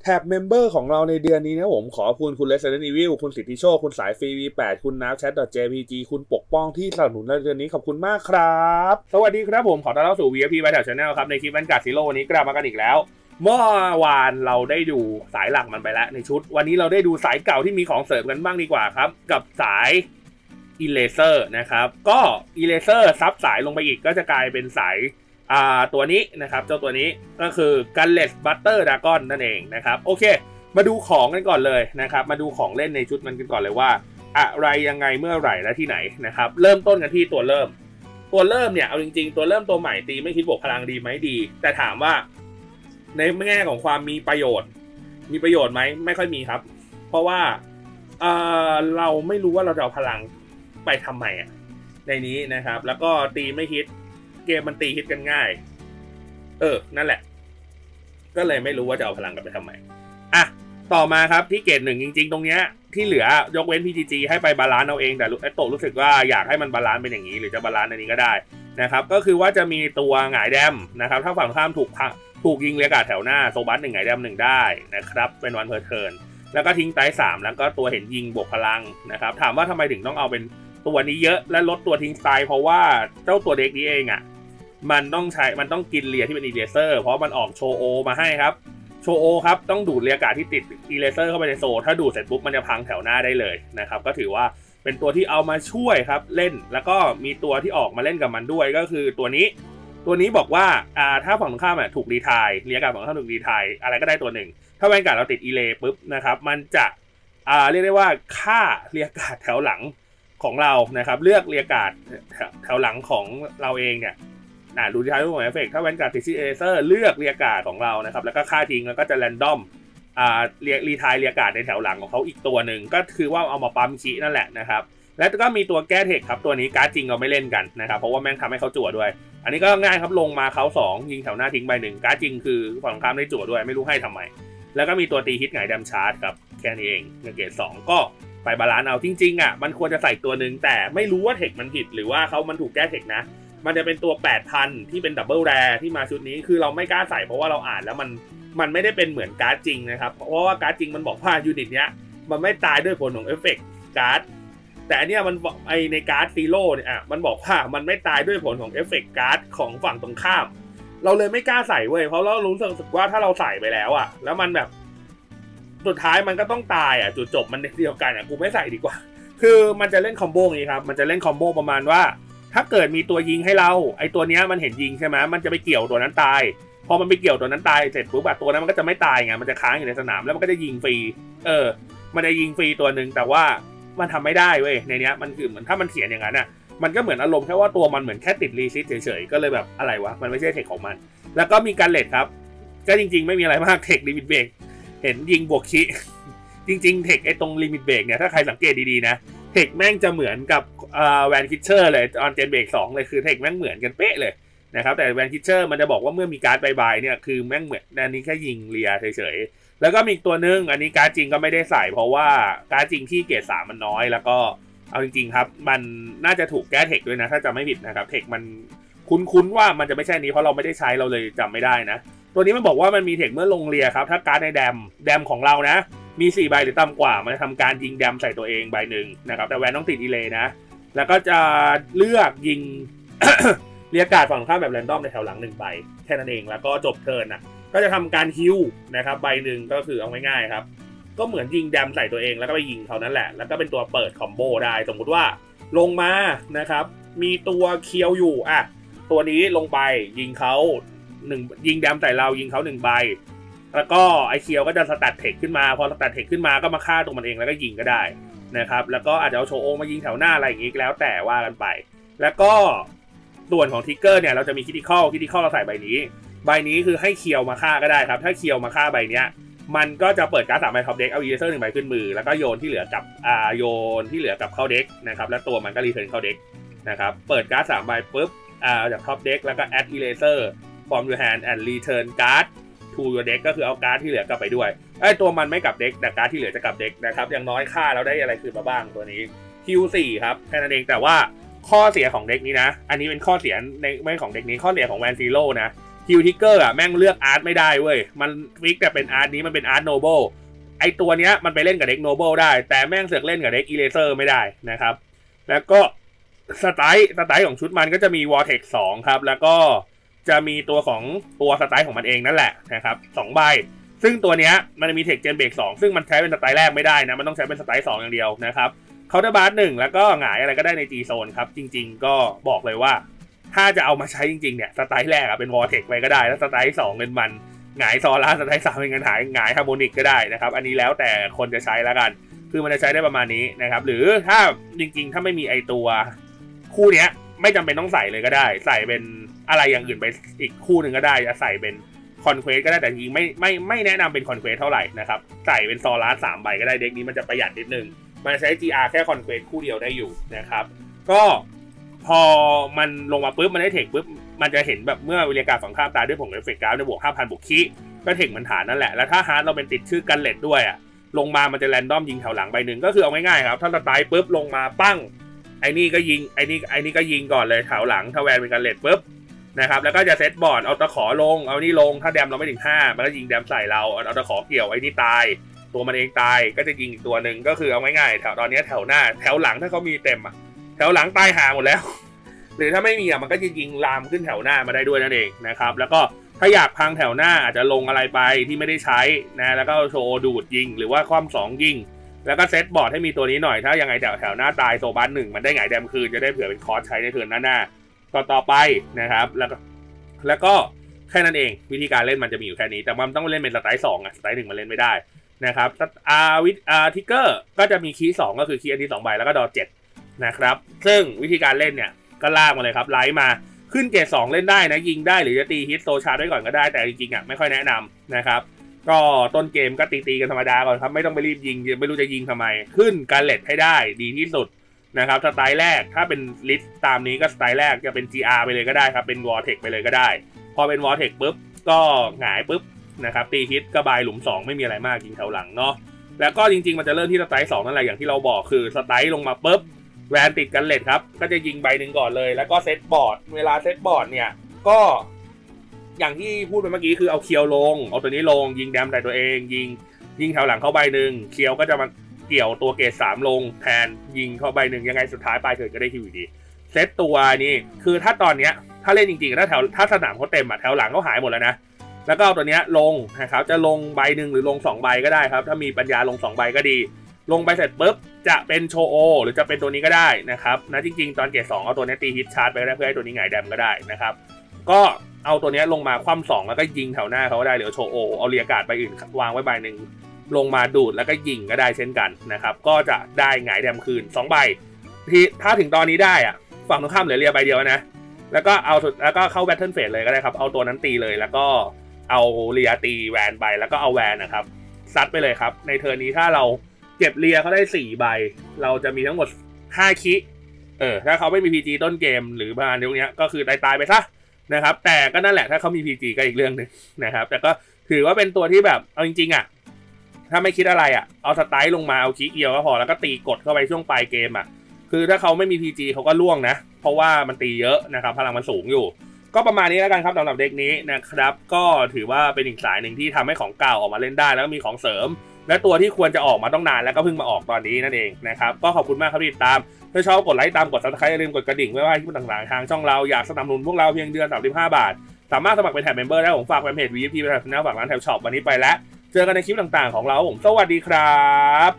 ท็บเมมเบอร์ของเราในเดือนนี้นะผมขอบคุณคุณ Resident Evil คุณสิทธิโชคคุณสายฟรี V8 คุณน้ำ Chat.jpg คุณปกป้องที่สนับสนุนในเดือนนี้ขอบคุณมากครับสวัสดีครับผมขอต้อนรับสู่ VIP Battle Channel ครับในคลิป Vanguard Zero วันนี้กลับมากันอีกแล้วเมื่อวานเราได้ดูสายหลักมันไปแล้วในชุดวันนี้เราได้ดูสายเก่าที่มีของเสริมกันบ้างดีกว่าครับกับสายEraser นะครับก็ Eraser ซับสายลงไปอีกก็จะกลายเป็นสายตัวนี้นะครับเจ้าตัวนี้ก็คือ Gunless Butter Dragon นั่นเองนะครับโอเคมาดูของกันก่อนเลยนะครับมาดูของเล่นในชุดมันกันก่อนเลยว่าอะไรยังไงเมื่อไหร่และที่ไหนนะครับเริ่มต้นกันที่ตัวเริ่มเนี่ยเอาจริงๆตัวเริ่มตัวใหม่ตีไม่คิดบวกพลังดีไหมดีแต่ถามว่าในแง่ของความมีประโยชน์ไหมไม่ค่อยมีครับเพราะว่าเราไม่รู้ว่าเราจะเอาพลังไปทำไมในนี้นะครับแล้วก็ตีไม่ฮิตเกมมันตีฮิตกันง่ายนั่นแหละก็เลยไม่รู้ว่าจะเอาพลังกันไปทำไมต่อมาครับที่เกรด1จริงๆตรงเนี้ยที่เหลือยกเว้น PGG ให้ไปบาลานซ์เอาเองแต่ไอโตรู้สึกว่าอยากให้มันบาลานซ์เป็นอย่างนี้หรือจะบาลานซ์อันนี้ก็ได้นะครับก็คือว่าจะมีตัวหงายแดมนะครับถ้าฝั่งข้ามถูกยิงเรียกการ์ดแถวหน้าโซบัส1หงายแดม1ได้นะครับเป็นวันเพอร์เทิร์นแล้วก็ทิ้งไต3แล้วก็ตัวเห็นยิงบวกพลังนะครับถามว่าทำไมถึงต้องเอาเป็นตัวนี้เยอะและลดตัวทิ้งไตเพราะว่าเจ้าตัวเด็กนี้เองมันต้องกินเลียที่เป็นอีเลเซอร์เพราะมันออกโชโอมาให้ครับโชโอครับต้องดูดเรียกาที่ติดอีเลเซอร์เข้าไปในโซถ้าดูดเสร็จปุ๊บมันจะพังแถวหน้าได้เลยนะครับก็ถือว่าเป็นตัวที่เอามาช่วยครับเล่นแล้วก็มีตัวที่ออกมาเล่นกับมันด้วยก็คือตัวนี้บอกว่าถ้าฝั่งตรงข้ามถูกรีไทร์เรียกาฝั่งตรงข้ามถูกรีไทร์อะไรก็ได้ตัวหนึ่งถ้าแวนการ์ดเราติดอีเลปุ๊บนะครับมันจะเรียกได้ว่าค่าเรียกาแถวหลังของเรานะครับเลือกเรียกาแถวหลังของเราเองเนี่ยดูที่ท้ายรูปของเอฟเฟกต์ถ้าแวนการ์ดติดซีเอเซอร์เลือกเรียกาของเรานะครับแล้วก็ค่าทิ้งแล้วก็จะแรนดอมรีไทร์เรียกาในแถวหลังของเขาอีกตัวหนึ่งก็คือว่าเอามาปั๊มคีนั่นแหละนะครับแล้วก็มีตัวแก้เทคครับตัวนี้การ์ดจริงเราไม่เล่นกันนะครับเพราะว่าแม่งทำให้เขาจั่วด้วยอันนี้ก็ง่ายครับลงมาเขา2ยิงแถวหน้าทิ้งใบ1การ์ดจริงคือฝั่งข้ามได้จั่วด้วยไม่รู้ให้ทำไมแล้วก็มีตัวตีฮิตไงดัมชาร์จครับแค่นี้เองเกรด2ก็ไปบาลานซ์เอาจริงๆมันควรจะใส่ตัวหนึ่งแต่ไม่รู้ว่าเทคมันผิดหรือว่ามันถูกแก้เทคนะมันจะเป็นตัว 8,000 ที่เป็นดับเบิลแรร์ที่มาชุดนี้คือเราไม่กล้าใส่เพราะว่าเราอ่านแล้วมันไม่ได้เป็นเหมือนการ์ดจริงนะครับเพราะว่าการ์ดจริงมันบอกว่ายูนิตเนี้ยมันไม่ตายด้วยผลของเอฟเฟกต์การ์ดแต่อันเนี้ยมันในการ์ดซีโร่เนี่ยมันบอกว่ามันไม่ตายด้วยผลของเอฟเฟกต์การ์ดของฝั่งตรงข้ามเราเลยไม่กล้าใส่เว้ยเพราะเรารู้สึกว่าถ้าเราใส่ไปแล้วแล้วมันแบบสุดท้ายมันก็ต้องตายจุดจบมันเดียวกันกูไม่ใส่ดีกว่าคือมันจะเล่นคอมโบนี้ครับมันจะเล่นคอมโบประมาณว่าถ้าเกิดมีตัวยิงให้เราไอตัวเนี้ยมันเห็นยิงใช่ไหมมันจะไปเกี่ยวตัวนั้นตายพอมันไปเกี่ยวตัวนั้นตายเสร็จปุ๊บตัวนั้นมันก็จะไม่ตายไงมันจะค้างอยู่ในสนามแล้วมันก็จะยิงฟรีมันจะยิงฟรีตัวหนึ่งแต่ว่ามันทำไม่ได้เว้ยในเนี้ยมันคือเหมือนถ้ามันเขียนอย่างนั้นมันก็เหมือนอารมณ์แค่ว่าตัวมันเหมือนแค่ติดรีซิสเฉยๆก็เลยแบบอะไรวะมันไม่ใช่เทคของมันแล้วก็มีการเลทครับก็จริงๆไม่มีอะไรมากเทคลิมิตเบรกเห็นยิงบวกคิจริงๆเทคไอตรงลิมิตเบรกเนี่ยถ้าใครสังเกตดีๆนะเทคแม่งจะเหมือนกับแวนคิชเชอร์เลยออนเจนเบรก2เลยคือเทคแม่งเหมือนกันเป๊ะเลยนะครับแต่แวนคิชเชอร์มันจะบอกว่าเมื่อมีการ์ดบายเนี่ยคือแม่งเหมือนอันนี้แค่ยิงเลียเฉยๆแล้วก็มีตัวนึงอันนี้การ์ดจริงก็ไม่ได้ใส่เพราะว่าการ์ดจริงที่เกรด3มันน้อยแล้วก็เอาจริงๆครับมันน่าจะถูกแก้เทคด้วยนะถ้าจำไม่ผิดนะครับเทคมันคุ้นๆว่ามันจะไม่ใช่นี้เพราะเราไม่ได้ใช้เราเลยจำไม่ได้นะตัวนี้มันบอกว่ามันมีเทคเมื่อลงเลียครับถ้าการ์ดในแดมของเรานะมี4ใบหรือต่ำกว่ามันจะทำการยิงแดมใส่ตัวเองใบหนึ่งนะครับแต่แวนต้องติดดีเลย์นะแล้วก็จะเลือกยิง เรียกการ์ดฝั่งข้ามแบบแรนดอมในแถวหลัง1ใบแค่นั้นเองแล้วก็จบเทิร์นก็จะทำการฮิวนะครับใบหนึ่งก็คือเอาง่ายๆครับก็เหมือนยิงแดมใส่ตัวเองแล้วก็ไปยิงเขานั่นแหละแล้วก็เป็นตัวเปิดคอมโบได้สมมุติว่าลงมานะครับมีตัวเคียวอยู่ตัวนี้ลงไปยิงเขายิงแดมใส่เรายิงเขา1ใบแล้วก็ไอเคียวก็จะสตัดเทคขึ้นมาพอสตัดเทคขึ้นมาก็มาฆ่าตรงมันเองแล้วก็ยิงก็ได้นะครับแล้วก็อาจจะเอาโชโอมายิงแถวหน้าอะไรอย่างงี้แล้วแต่ว่ากันไปแล้วก็ส่วนของทิกเกอร์เนี่ยเราจะมีคิติคอลเราใส่ใบนี้คือให้เคียวมาฆ่าก็ได้ครับถ้าเคียวมาฆ่าใบเนี้ยมันก็จะเปิดการ์ด3ใบท็อปเด็กเอาอีเลเซอร์1ใบขึ้นมือแล้วก็โยนที่เหลือกับเข้าเด็กนะครับแล้วตัวมันก็รีเทิร์นเข้าเด็กนะครับเปิดการ์ด3ใบปุ๊บจากท็อปเด็กแล้วก็แอดอีเลเซอร์ from your hand and return card to your deck ก็คือเอาการ์ดที่เหลือกลับไปด้วยตัวมันไม่กลับเด็กแต่การ์ดที่เหลือจะกลับเด็กนะครับอย่างน้อยค่าเราได้อะไรคืนมาบ้างตัวนี้ Q4 ครับแค่นั้นเองแต่ว่าข้อเสียของเด็กนี้นะอันนี้เป็นข้อเสียในไม่ของเด็กนี้ข้อเสียของแวนซีโร่นะฮิลทิกเกอร์อ่ะแม่งเลือกอาร์ตไม่ได้เว้ยมันฟิกแต่เป็นอาร์ตนี้มันเป็นอาร์ตโนเบิลไอตัวเนี้ยมันไปเล่นกับเด็กโนเบิลได้แต่แม่งเสือกเล่นกับเด็กอีเลเซอร์ไม่ได้นะครับแล้วก็สไตล์ของชุดมันก็จะมีวอร์เทค2ครับแล้วก็จะมีตัวของตัวสไตล์ของมันเองนั่นแหละนะครับ2ใบซึ่งตัวเนี้ยมันมีเทคเจนเบรก2ซึ่งมันใช้เป็นสไตล์แรกไม่ได้นะมันต้องใช้เป็นสไตล์2อย่างเดียวนะครับเคาน์เตอร์บาร์1แล้วก็หงายอะไรก็ได้ใน G โซนครับจริงๆก็บอกเลยว่าถ้าจะเอามาใช้จริงๆเนี่ยสไตล์แรกอะเป็นวอร์เทคไปก็ได้แล้วสไตล์2เป็นมันหงายซอล่าสไตล์3เป็นเงินหงายฮาร์โมนิกก็ได้นะครับอันนี้แล้วแต่คนจะใช้แล้วกันคือมันจะใช้ได้ประมาณนี้นะครับหรือถ้าจริงๆถ้าไม่มีไอตัวคู่เนี้ยไม่จำเป็นต้องใส่เลยก็ได้ใส่เป็นอะไรอย่างอื่นไปอีกคู่หนึ่งก็ได้จะใส่เป็นคอนเควสก็ได้แต่จริงไม่แนะนำเป็นคอนเควสเท่าไหร่นะครับใส่เป็นซอล่า3ใบก็ได้เด็กนี้มันจะประหยัดนิดนึงมันใช้ GR แค่คอนเควสคู่เดียวได้อยู่นะครับก็พอมันลงมาปุ๊บมันได้เทคปุ๊บมันจะเห็นแบบเมื่อวิริยการฝั่งข้ามตายด้วยผงเอฟเฟกต์การ์ดในบวก 5,000 บวกคีก็เทคมันฐานนั่นแหละแล้วถ้าฮาร์ดเราเป็นติดชื่อกันเลดด้วยอ่ะลงมามันจะแรนดอมยิงแถวหลังใบหนึ่งก็คือเอาง่ายๆครับถ้าสไตล์ปุ๊บลงมาปั้งไอ้นี่ก็ยิงไอ้นี่ก็ยิงก่อนเลยแถวหลังถ้าแวนเป็นกันเลดปุ๊บนะครับแล้วก็จะเซตบอร์ดเอาตะขอลงเอานี่ลงถ้าแดมเราไม่ถึง5มันก็ยิงแดมใส่เราเอาตะขอเกี่ยวไอ้นี่ตายตัวมันเองตายก็จะยิงอีกตัวหนึ่งก็คือเอาง่ายๆแถวตอนนี้แถวหน้าแถวหลังถ้าเขามีเต็มอ่ะแถวหลังตายหาหมดแล้วหรือถ้าไม่มีอ่ะมันก็จะยิงลามขึ้นแถวหน้ามาได้ด้วยนั่นเองนะครับแล้วก็ถ้าอยากพังแถวหน้าอาจจะลงอะไรไปที่ไม่ได้ใช้นะแล้วก็โชว์ดูดยิงหรือว่าคว่ำ2ยิงแล้วก็เซตบอร์ดให้มีตัวนี้หน่อยถ้ายังไงแถวหน้าตายโซบัส1มันได้ไงแดมคืนจะได้เผื่อเป็นคอร์สใช้ในเทิร์นหน้าต่อไปนะครับแล้วก็แค่นั้นเองวิธีการเล่นมันจะมีอยู่แค่นี้แต่มันต้องเล่นเป็นสไตล์2อ่ะสไตล์1มันเล่นไม่ได้นะครับทิกเกอร์ก็จะมีคีย์2ก็คือคีย์อันที่2ใบแล้วก็ดอ7นะครับซึ่งวิธีการเล่นเนี่ยก็ลากมาเลยครับไลท์มาขึ้นเกรด2เล่นได้นะยิงได้หรือจะตีฮิตโซชาร์ไว้ก่อนก็ได้แต่จริงๆอ่ะไม่ค่อยแนะนำนะครับก็ต้นเกมก็ตีกันธรรมดาก่อนครับไม่ต้องไปรีบยิงไม่รู้จะยิงทำไมขึ้นการเลดให้ได้ดีที่สุดนะครับสไตล์แรกถ้าเป็นลิสต์ตามนี้ก็สไตล์แรกจะเป็น GR ไปเลยก็ได้ครับเป็นวอร์เทคไปเลยก็ได้พอเป็นวอร์เทคปุ๊บก็หงายปุ๊บนะครับตีฮิตกระบายหลุม2ไม่มีอะไรมากยิงแถวหลังเนาะแล้วก็จริงๆมันจะเริ่มที่สไตล์2นั่นแหละอย่างที่เราบอกคือสไตล์ลงมาปุ๊บแวนติดกันเลดครับก็จะยิงใบหนึ่งก่อนเลยแล้วก็เซตบอร์ดเวลาเซตบอร์ดเนี่ยก็อย่างที่พูดไปเมื่อกี้คือเอาเคียวลงเอาตัวนี้ลงยิงแดมใส่ตัวเองยิงแถวหลังเข้าใบหนึ่งเคียวก็จะมาเกี่ยวตัวเกรด3ลงแทนยิงเข้าใบหนึ่งยังไงสุดท้ายปลายเถิดก็ได้คิวดีเซตตัวนี่คือถ้าตอนเนี้ยถ้าเล่นจริงๆถ้าสนามเขาเต็มอ่ะแถวหลังเขาหายหมดแล้วนะแล้วก็เอาตัวเนี้ยลงนะครับจะลงใบหนึ่งหรือลง2ใบก็ได้ครับถ้ามีปัญญาลง2ใบก็ดีลงไปเสร็จปุ๊บจะเป็นโชโอหรือจะเป็นตัวนี้ก็ได้นะครับนะจริงๆตอนเกรด2เอาตัวนี้ตีฮิตชาร์จไปได้เพื่อให้ตัวนี้หงายแดมก็ได้นะครับก็เอาตัวนี้ลงมาคว่ำ2แล้วก็ยิงแถวหน้าเขาได้หรือโชโอเอาเรียกาดไปอื่นวางไว้ใบหนึ่งลงมาดูดแล้วก็ยิงก็ได้เช่นกันนะครับก็จะได้หงายแดมคืน2ใบที่ถ้าถึงตอนนี้ได้อะฝั่งตรงข้ามเหลือเรียใบเดียวนะแล้วก็เข้าแบทเทิลเฟสเลยก็ได้ครับเอาตัวนั้นตีเลยแล้วก็เอาเรียตีแวนไปแล้วก็เอาแวนนะครับซัดไปเลยครับในเทิร์นนี้ถ้าเราเก็บเรียเขาได้4ใบเราจะมีทั้งหมด5คิถ้าเขาไม่มี PG ต้นเกมหรือประมาณนี้ก็คือตายไปซะนะครับแต่ก็นั่นแหละถ้าเขามี PG ก็อีกเรื่องนึงนะครับแต่ก็ถือว่าเป็นตัวที่แบบเอาจริงๆอ่ะถ้าไม่คิดอะไรอ่ะเอาสไตล์ลงมาเอาคีย์เอียวก็พอแล้วก็ตีกดเข้าไปช่วงปลายเกมอ่ะคือถ้าเขาไม่มี PG เขาก็ล่วงนะเพราะว่ามันตีเยอะนะครับพลังมันสูงอยู่ก็ประมาณนี้แล้วกันครับสำหรับเด็กนี้นะครับก็ถือว่าเป็นอีกสายหนึ่งที่ทำให้ของเก่าออกมาเล่นได้แล้วก็มีของเสริมและตัวที่ควรจะออกมาต้องนานแล้วก็เพิ่งมาออกตอนนี้นั่นเองนะครับก็ขอบคุณมากครับที่ติดตามถ้าชอบกดไลค์ตามกด Subscribe อย่าลืมกดกระดิ่งไว้ว่าคลิปต่างๆทางช่องเราอยากสนับสนุนพวกเราเพียงเดือน35 บาทสามารถสมัครเป็นแท็บเมมเบอร์ได้ผมฝากแฟนเพจ VIP ไปแท็บชาแนลฝากร้านแท็บช็อปวันนี้ไปแล้วเจอกันในคลิปต่างๆของเราผมสวัสดีครับ